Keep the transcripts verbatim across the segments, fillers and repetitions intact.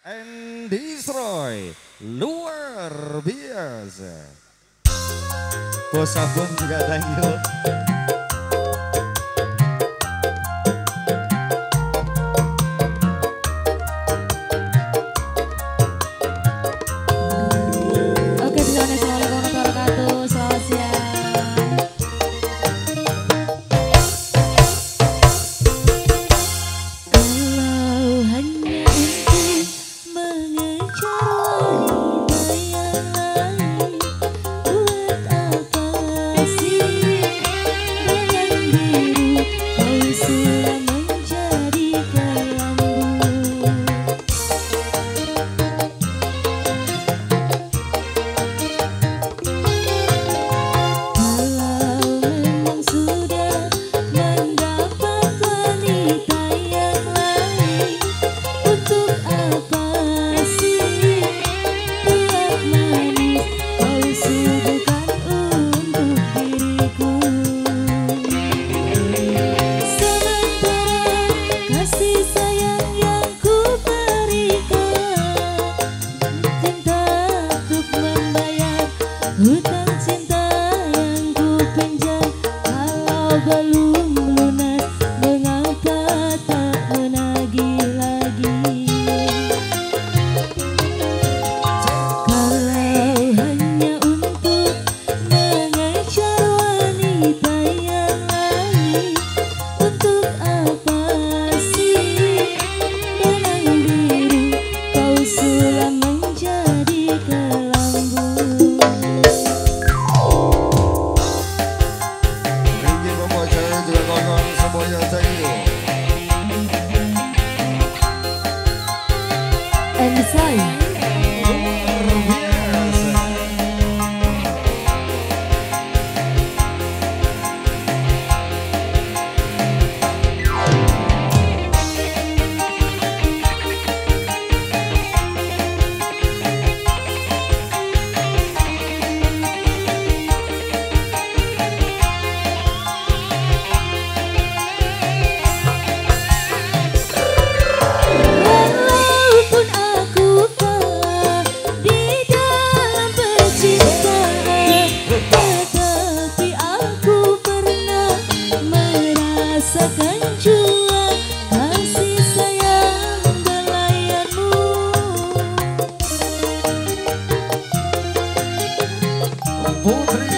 and Destroy, luar biasa. Bos Abang juga thank you. Hutang cinta yang ku pinjam, kalau belum lunas, mengapa tak menagih lagi? Kalau hanya untuk mengejar wanita yang lain, untuk apa sih benang biru kau sulam menjadi kelambu? And sign. Rasakan jua kasih sayang belayanmu. Putri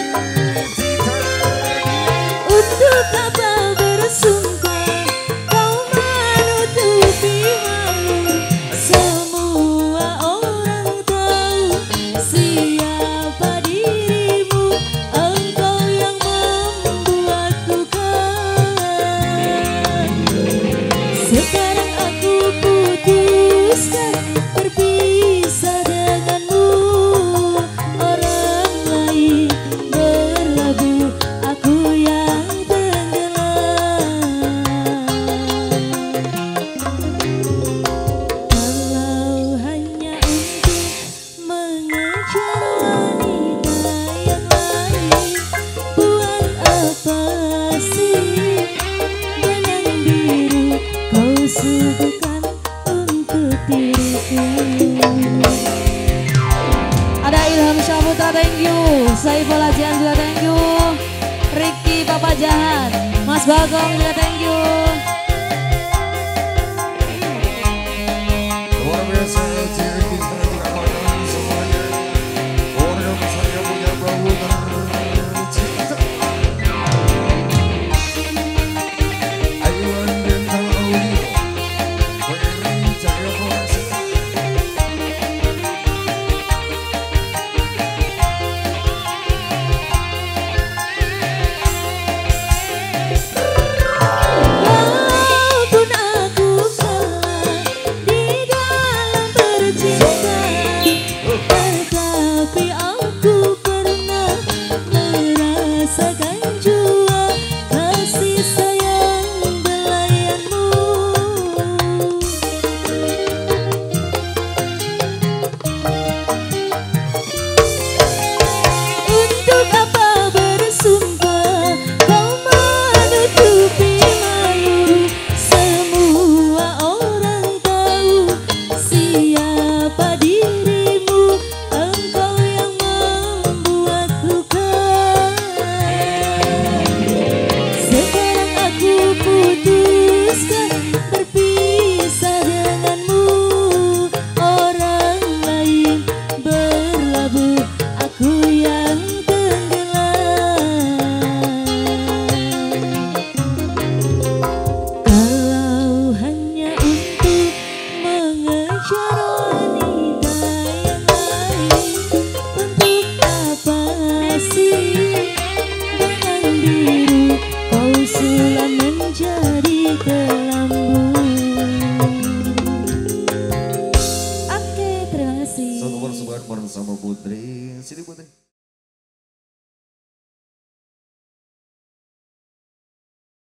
untuk apa bersungguh kau menutupi malu? Semua orang tahu siapa dirimu. Engkau yang membuatku sekarang aku putuskan berpisah denganmu. Orang lain berlabuh, aku yang tenggelam. Kalau hanya untuk mengejar wanita yang lain, buat apa sih benang biru kau suguhkan untuk diriku? Ada Ilham Syahputra, thank you. Saiful Ajian juga thank you. Ricky Papa Jahan, Mas Bagong juga thank you.